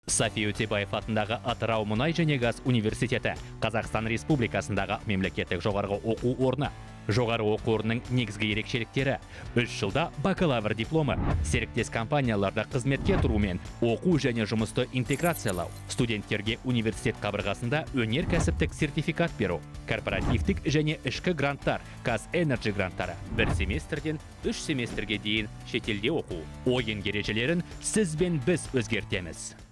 Сафи Өтебаев атындағы Атырау мұнай және газ университеті Қазақстан Республикасындағы мемлекеттік жоғарғы оқу орны. Жоғары оқу орнының негізгі ерекшеліктері: 3 жылда бакалавр дипломы, серіктес компанияларда қызметке тұрумен оқу және жұмысты интеграциялау, студенттерге университет қабырғасында өнеркәсіптік сертификат беру, корпоративтік және ішкі гранттар, Қазэнерджи гранттары, 1 семестрден 3 семестрге дейін шетелде оқу. Ойын ережелерін сіз бен біз өзгертеміз.